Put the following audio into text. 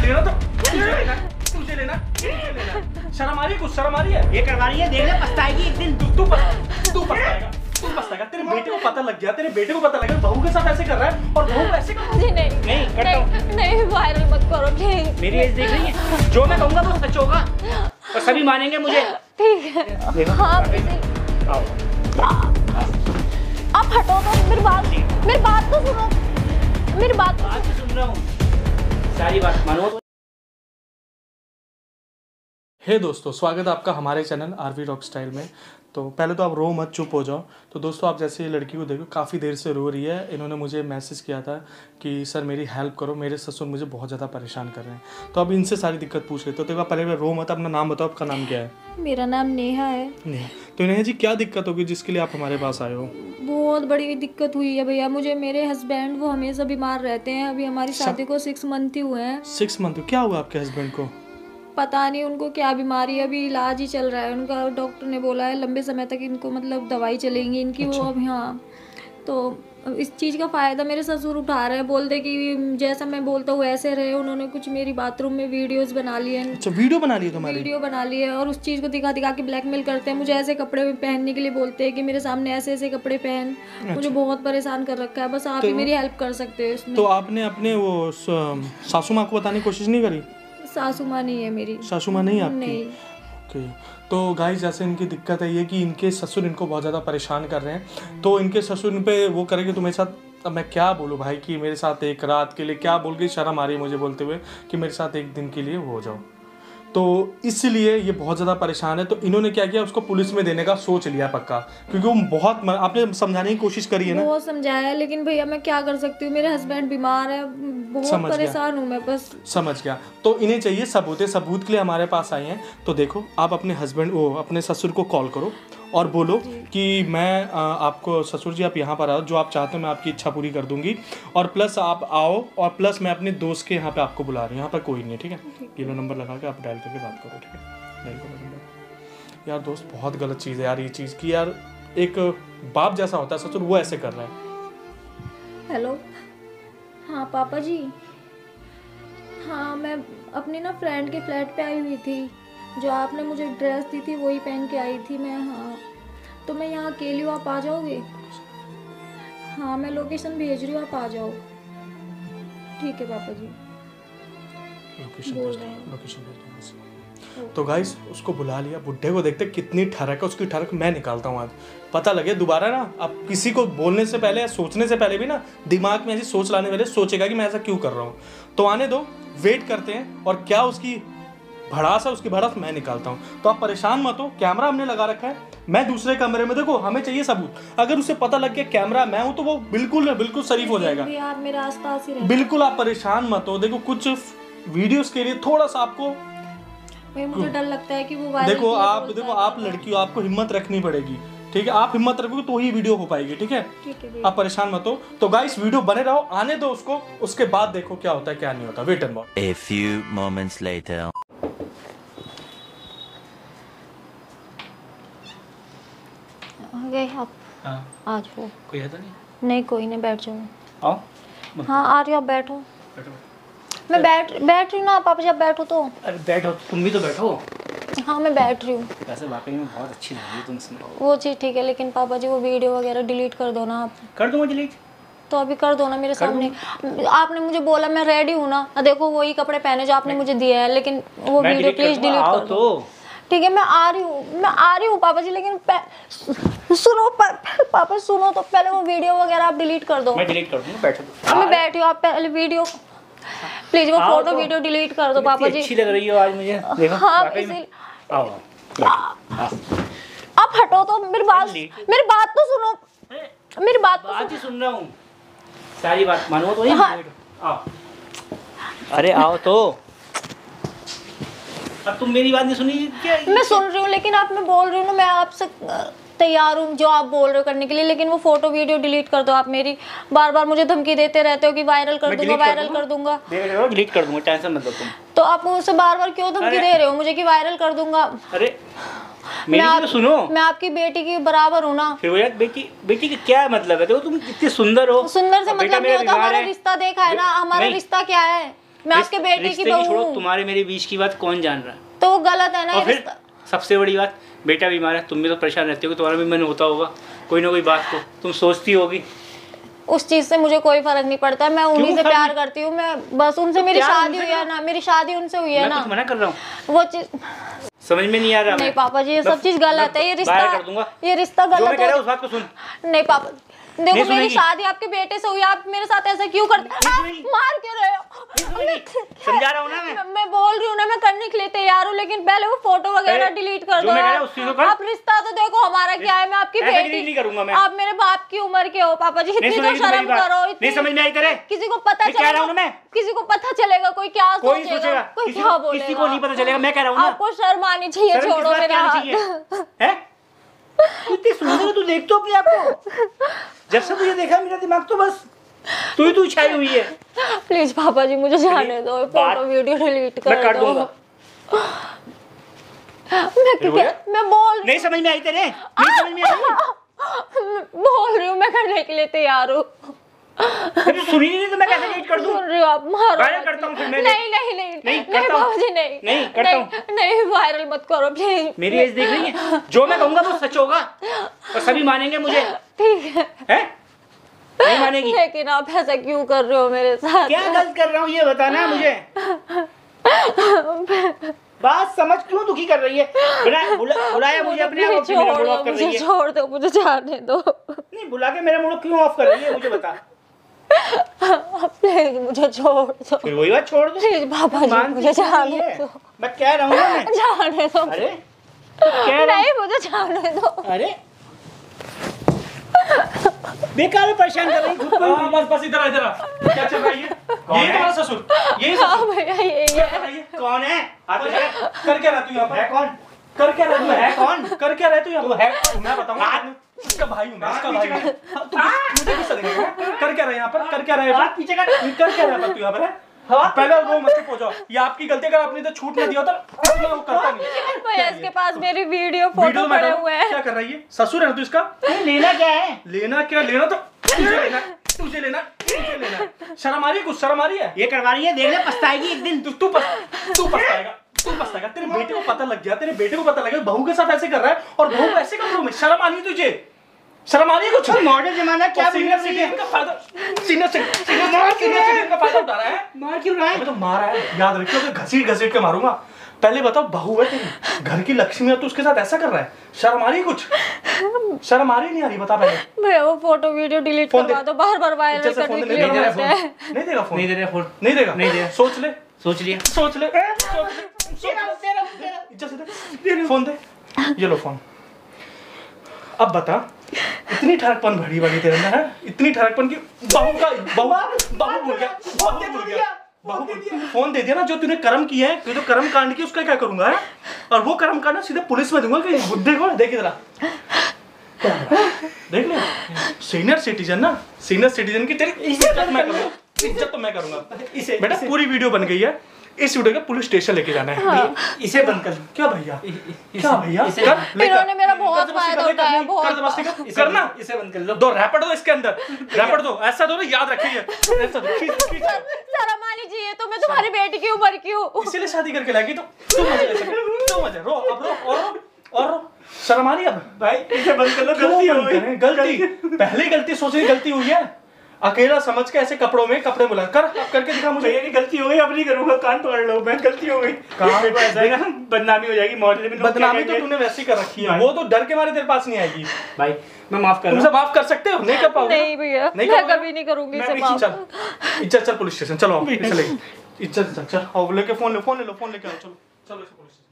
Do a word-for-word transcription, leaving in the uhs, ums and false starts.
लेना तो तुझे लेना, तुझे लेना, तुझे लेना। शर्म आ रही है कुछ? शर्म आ रही है? ये करवा रही है, देख ले पछताएगी एक दिन। तू तू पछता तू पछताएगा तू पछताएगा। तेरे बेटे को पता लग गया, तेरे बेटे को पता लग गया बहू के साथ ऐसे कर रहा है और बहू को ऐसे कर रहा है। जी नहीं नहीं करता हूँ। नहीं वायरल मत करो प्लीज। मेरी एज देख रही है, जो मैं कहूँगा वो सच होगा और सभी मानेंगे मुझे। ठीक है देखो हाँ आओ। आप हटो तो मेरी बात मेरी बात तो सुनो, मेरी बात तो बात तो सुन रहा हूँ, सारी बात मानो तो। हे hey दोस्तों, स्वागत है आपका हमारे चैनल आरवी रॉक स्टाइल में। तो पहले तो आप रो मत, चुप हो जाओ। तो दोस्तों, आप जैसे ये लड़की को देखो, काफ़ी देर से रो रही है। इन्होंने मुझे मैसेज किया था कि सर मेरी हेल्प करो, मेरे ससुर मुझे बहुत ज़्यादा परेशान कर रहे हैं। तो अब इनसे सारी दिक्कत पूछ लेते हो। तो पहले रो मत, अपना नाम बताओ, आपका नाम क्या है? मेरा नाम नेहा है। नेहा। तो नेहा जी, क्या दिक्कत होगी जिसके लिए आप हमारे पास आए हो? बहुत बड़ी दिक्कत हुई है भैया मुझे। मेरे हस्बैंड वो हमेशा बीमार रहते हैं। अभी हमारी शादी को सिक्स मंथ ही हुए हैं। Six month? क्या हुआ आपके हस्बैंड को? पता नहीं उनको क्या बीमारी है, अभी इलाज ही चल रहा है उनका। डॉक्टर ने बोला है लंबे समय तक इनको मतलब दवाई चलेंगी इनकी। अच्छा। वो अभी हाँ, तो इस चीज़ का फ़ायदा मेरे ससुर उठा रहे हैं। बोलते कि जैसा मैं बोलता हूँ वैसे रहे। उन्होंने कुछ मेरी बाथरूम में वीडियोस बना लिए हैं। अच्छा, वीडियो बना लिए तुम्हारी? वीडियो बना लिए और उस चीज़ को दिखा दिखा के ब्लैकमेल करते हैं। मुझे ऐसे कपड़े पहनने के लिए बोलते हैं कि मेरे सामने ऐसे ऐसे कपड़े पहन। अच्छा। मुझे बहुत परेशान कर रखा है। बस आप ही मेरी हेल्प कर सकते हो इसमें। तो आपने अपने वो सासू माँ को बताने की कोशिश नहीं करी? सासू माँ नहीं है मेरी। सासू माँ नहीं आपकी? नहीं। ओके। तो गाइस, जैसे इनकी दिक्कत है ये कि इनके ससुर इनको बहुत ज़्यादा परेशान कर रहे हैं। तो इनके ससुर इन पे वो करेंगे तुम्हारे साथ। अब मैं क्या बोलूँ भाई कि मेरे साथ एक रात के लिए, क्या बोल के शर्म आ रही है मुझे बोलते हुए कि मेरे साथ एक दिन के लिए हो जाओ। तो इसलिए ये बहुत ज़्यादा परेशान है। तो इन्होंने क्या किया, उसको पुलिस में देने का सोच लिया पक्का, क्योंकि वो बहुत आपने समझाने की कोशिश करी है ना? बहुत समझाया, लेकिन भैया मैं क्या कर सकती हूँ। मेरे हस्बैंड बीमार है, बहुत परेशान हूँ मैं। बस समझ गया। तो इन्हें चाहिए सबूत है, सबूत के लिए हमारे पास आए हैं। तो देखो, आप अपने हस्बैंड वो अपने ससुर को कॉल करो और बोलो कि मैं आ, आपको ससुर जी आप यहाँ पर आओ, जो आप चाहते हो मैं आपकी इच्छा पूरी कर दूंगी। और प्लस आप आओ, और प्लस मैं अपने दोस्त के यहाँ पे आपको बुला रही हूँ। यहाँ पर कोई नहीं है, ठीक है? ये लो नंबर लगा के आप डायल करके बात करो, ठीक है? डायल करो नंबर। यार दोस्त, बहुत गलत चीज़ है यार ये चीज़ की। यार एक बाप जैसा होता है ससुर, वो ऐसे कर रहा है। हेलो, हाँ पापा जी। हाँ, मैं अपनी ना फ्रेंड के फ्लैट पे आई हुई थी। जो आपने मुझे ड्रेस दी थी वही पहन के आई थी मैं। हाँ, तो मैं यहाँ अकेली हूँ, आप आ जाओगे? हाँ, मैं लोकेशन भेज रही हूँ, आप आ जाओ। ठीक है पापा जी। लोकेशन बोल रहे हैं, लोकेशन भेज दो। तो गाइस, उसको बुला लिया। बुड्ढे को देखते कितनी ठरक है उसकी। ठरक मैं निकालता हूँ आज, पता लगे दोबारा ना। अब किसी को बोलने से पहले या सोचने से पहले भी ना दिमाग में ऐसी सोच लाने वाले सोचेगा कि मैं ऐसा क्यों कर रहा हूँ। तो आने दो, वेट करते हैं। और क्या उसकी भड़ास है, उसकी भड़ास मैं निकालता हूँ। तो आप परेशान मत हो, कैमरा हमने लगा रखा है। मैं दूसरे कमरे में, देखो हमें चाहिए सबूत। अगर उसे पता लग गया कैमरा मैं हूँ तो वो बिल्कुल बिल्कुल शरीफ हो जाएगा। आप मेरे आसपास ही रहना। बिल्कुल आप परेशान मत हो। देखो, कुछ वीडियोस के लिए थोड़ा सा आपको मुझे डर लगता है कि वो वायरल। देखो आप देखो आप लड़की हो, आपको हिम्मत रखनी पड़ेगी, ठीक है? आप हिम्मत रखोगे तो ही वीडियो हो पाएगी, ठीक है? ठीक है, आप परेशान मत हो। तो गाइस, वीडियो बने रहो, आने दो उसको, उसके बाद देखो क्या होता है क्या नहीं होता। Wait and watch. A few moments later. आ गए आप? हाँ। आ जाओ। कोई है तो नहीं? नहीं, कोई नहीं, बैठ जाओ। आओ। हाँ, आ रही हो, आप बैठो। बैठो। मैं बैठ बैठ रही हूँ ना, पापा जी आप बैठो तो। अरे बैठो, तुम भी तो बैठो। हाँ, मैं बैठ रही हूँ। वैसे वाकई में बहुत अच्छी लग रही है तुमसे। वो चीज़ ठीक है, लेकिन पापा जी वो वीडियो वगैरह डिलीट कर दो ना आप। कर दूँगा डिलीट? तो अभी कर दो ना मेरे सामने। आपने मुझे बोला मैं रेडी हूँ ना, देखो वही कपड़े पहने जो आपने मुझे दिए हैं, लेकिन वो वीडियो प्लीज डिलीट कर दो। ठीक है, मैं आ रही हूँ, मैं आ रही हूँ पापा जी, लेकिन सुनो पर, पापा सुनो तो, पहले वो वीडियो वगैरह आप डिलीट कर दो। मैं डिलीट कर दूँगा, बैठो। मैं बैठी हूँ, आप पहले वीडियो प्लीज वो फोटो वीडियो डिलीट कर दो पापा जी। अच्छी लग रही हो आज मुझे, देखो। हाँ, इसीलिए। आओ, आप हटो तो, मेरी बात मेरी बात तो सुनो, मेरी बात तो बात ही सुन रहा हूँ, सारी बात मानो तो। हाँ। आओ, अरे आओ तो। अब तुम मेरी बात नहीं सुनी क्या? मैं सुन रही हूँ, लेकिन आप, मैं बोल रही हूँ ना, मैं आपसे तैयार हूँ जो आप बोल रहे हो करने के लिए, लेकिन वो फोटो वीडियो डिलीट कर दो आप। मेरी बार बार मुझे धमकी देते रहते हो कि वायरल कर दूंगा, वायरल कर दूंगा। डिलीट कर दूंगा, टेंशन मत लो तुम। तो आप मुझसे बार बार क्यों धमकी दे रहे हो मुझे कि वायरल कर दूंगा? अरे मेरी तो सुनो, मैं आपकी बेटी की बराबर हूँ ना। फिर वो यार बेटी बेटी का क्या मतलब है? देखो तुम कितनी सुंदर हो। सुंदर से मतलब नहीं होता, हमारा रिश्ता देखा है ना, हमारा रिश्ता क्या है? मैं आपके बेटे की रिश्ते बहू छोड़ो, हूँ। तुम्हारे मेरे बीच की बात कौन जान रहा है? तो वो गलत है ना और ये फिर रिश्ता। सबसे बड़ी बात, बेटा बीमार है, तुम भी तो परेशान रहती हो, तुम्हारा भी मन होता होगा कोई ना कोई बात को तुम सोचती होगी। उस चीज से मुझे कोई फर्क नहीं पड़ता, मैं उन्हीं से फर्क प्यार नहीं? करती हूँ, मैं बस उनसे मेरी प्यार शादी उनसे हुई है ना, मेरी शादी उनसे हुई है मैं ना। कुछ मना कर रहा हूँ, वो चीज समझ में नहीं आ रहा। नहीं मैं पापा जी, ये मैं- सब चीज गलत है, ये मैं बाहर रिश्ता कर दूंगा। ये रिश्ता जो मैं गलत कह रहा है। हूँ उस बात को सुन। नहीं पापा, देखो नहीं मेरी सुनेगी। शादी आपके बेटे से हुई, आप मेरे साथ ऐसा क्यों करते नहीं आप सुनेगी। मार क्यों रहे हो? समझा रहा हूँ ना मैं। मैं मैं बोल रही हूँ ना, मैं करने के लिए तैयार हूँ, लेकिन पहले वो फोटो वगैरह पहले डिलीट कर जो दो मैं कह रहा यार। हूँ उस चीज़ को कर। आप रिश्ता तो देखो हमारा क्या है, मैं आपकी ऐसा बेटी, delete नहीं करूंगा मैं। आप मेरे बाप की उम्र के हो पापा जी, नहीं इतनी तो सुनेगी तो मेरी शर्म बात। करो। नहीं इतनी समझ में आई तेरे? किसी को पता मैं कह रहा चलेगा, हूँ ना मैं। किसी को पता चलेगा, कोई क्या कोई सोचेगा, सोचेगा, कोई किसी क्या को बोलेगा। किसी को नहीं पता चलेगा, मैं कह रहा हूँ ना। आपको शर्म आनी चाहिए, शर्म किस छोड़ो बात की मेरा आनी हाथ। चाहिए? हैं? तू इतनी सुंदर है, तू देख तो अपने आप को। जब से तुझे देखा मेरा दिमाग तो बस तू ही तू छाई हुई है। प्लीज पापा जी मुझे जाने दो, फोटो वीडियो डिलीट कर मैं कर दो। दूंगा। मैं फिर बोला? मैं बोल नहीं समझ में आई तेरे? नहीं समझ में आई? बोल रही हूँ, मैं करने के लिए तैयार हूँ। तू सुनी नहीं तो मैं कैसे डिलीट कर दूं? सुन रही हूँ आप, मारो वायरल मत। करता हूँ फिर मैं। नहीं नहीं नहीं नहीं, नहीं करता हूँ। बाबा जी नहीं नहीं, करता हूँ। नहीं, नहीं वायरल मत करो प्लीज। मेरी एज देख रही है, जो मैं कहूंगा वो सच होगा और सभी मानेंगे मुझे। ठीक है, हैं? नहीं मानेगी? लेकिन आप ऐसा क्यों कर रहे हो मेरे साथ? क्या गलत कर रहा हूँ ये बताना मुझे। बात समझ क्यों दुखी कर रही है? बुला, बुला, बुलाया मुझे अपने आप मुझे से मेरा छोड़ मूड दो, ऑफ कर मुझे रही है। छोड़ दो, मुझे जाने दो। नहीं बुला के मेरा मूड क्यों ऑफ कर रही है मुझे बता। प्लीज मुझे छोड़ दो, फिर वही बात छोड़ दो। प्लीज पापा जी मानती मुझे क्यों नहीं जाने है? दो, मैं कह रहा हूँ ना मैं। जाने दो। अरे तो कह रहा हूँ। नहीं मुझे जाने दो। अरे बेकार में परेशान कर रही खुद को। हाँ, बस बस इधर आ, इधर आ। क्या चल रहा है ये? यही है? तुम्हारा ससुर? यही हाँ ससुर? भैया यही क्या है। कर रही है? कौन है? हाथ में है? कर क्या रहा तू यहाँ पर? है कौन? कर क्या रहा तू? है कौन? कर क्या रहा तू यहाँ तू पर? है मैं बताऊंगा। हाथ- इसका भाई हूँ मैं, इसका हाथ भाई पीछे हूँ। हाँ, तू मुझे गुस्सा दिखाएगा? कर क्या रहा है यहाँ पर? कर क्या रहा है यहाँ हाथ पर? पीछे कर। कर क्या रहा है तू यहाँ पर? है? हाँ। पहले रो मत चुप हो जाओ। ये आपकी गलती, अगर आपने तो छूट ना दिया होता इतना वो करता नहीं। भैया इसके पास मेरी वीडियो वीडियो फोटो में पड़े डालो। हुए हैं। क्या कर रही है? ससुर है ना तू इसका? नहीं, लेना क्या है? लेना क्या? लेना तो तुझे लेना, तुझे लेना, तुझे लेना। शर्म आ रही है? कुछ शर्म आ रही है? ये करवा रही है, देख ले पछताएगी एक दिन। तू तू पछ- तू पछताएगा, तू पछताएगा। तेरे बेटे को पता लग गया, तेरे बेटे को पता लग गया बहू के साथ ऐसे कर रहा है और बहू को ऐसे कपड़ों में। शर्म आ रही है तुझे? शर्म आ रही है कुछ? मॉडर्न जमाना क्या सीनियर सिटीजन का फायदा, सीनियर सिटीजन सीनियर सिटीजन का फायदा उठा रहा है। मार क्यों रहा है? अबे तो मारा है, याद रखियो कि घसीट घसीट के मारूंगा। पहले बताओ, बहू है तेरी, घर की लक्ष्मी है, तू उसके साथ ऐसा कर रहा है? शर्म आ रही है कुछ? शर्म आ रही नहीं आ रही? बता पहले। भैया वो फोटो वीडियो डिलीट फोन दे। करवा दो, बार बार वायरल इज्जत से करने फोन के दे, लिए नहीं दे रहा बोलते फोन। हैं। नहीं देगा फोन? नहीं दे रहे फोन। नहीं देगा? नहीं दे। सोच ले, सोच लिया। सोच ले, सोच ले, इज्जत से दे फोन दे। ये लो फोन। अब बता, इतनी ठरकपन भरी भरी तेरे अंदर है, इतनी ठरकपन की बहू का बहू बहू भूल गया, बहू भूल गया, बहू भूल गया। फोन दे दिया ना, जो तूने कर्म किया है, तू जो कर्म कांड की उसका क्या करूंगा है? और वो कर्म कांड ना सीधे पुलिस में दूंगा कि बुद्धे को देख इधर आ। देख ले, सीनियर सिटीजन ना, सीनियर सिटीजन की तेरी इज्जत मैं करूंगा, इज्जत तो मैं करूंगा। इसे बेटा पूरी वीडियो बन गई है, इस वीडियो का पुलिस स्टेशन लेके जाना है। हाँ। इसे बंद कर। क्या भैया? क्या भैया? इसे- कर, लेकर। इन्होंने मेरा बहुत कर दबस्ती फायदा कर, उठाया, कर, बहुत। कर दबस्ती कर, इसे करना। इसे बंद कर लो। दो रैपट दो इसके अंदर, रैपट दो, ऐसा दो ना, याद रखिए ऐसा दो, खींच खींच। शर्म आनी चाहिए, तो मैं तुम्हारी बेटी की उम्र की हूँ। इसीलिए शादी करके लाएगी तो तू मजे ले सके, तू मजे रो, अब रो और रो और रो। शर्म आ रही है अब? भाई इसे बंद कर लो, क्यों गलती हो बंद गई। करें? गलती पहले ही गलती सोच रही, गलती हुई है। अकेला समझ के ऐसे कपड़ों में कपड़े बुला कर, अब करके दिखा मुझे। भैया की गलती हो गई, अब नहीं करूंगा, कान पकड़ लो। मैं गलती हो गई। कहाँ देखो ऐसा है ना, बदनामी हो जाएगी मोहल्ले में। लोग क्या बदनामी तो कहेंगे? तूने वैसी कर रखी है, भाई। वो तो डर के मारे तेरे पास नहीं आएगी। भाई मैं माफ कर तुम रहा सब माफ कर सकते हो? नहीं कर पाओगे? नहीं भैया, नहीं मैं करोगे? कभी नहीं करूंगी मैं इसे भी- माफ। चल इज्जत, चल पुलिस स्टेशन चलो, इसे ले इज्जत, चल चल आओ, लेके फोन ले, फोन ले लो, फोन लेके आओ, चलो चलो इसे पुलिस स्टेशन।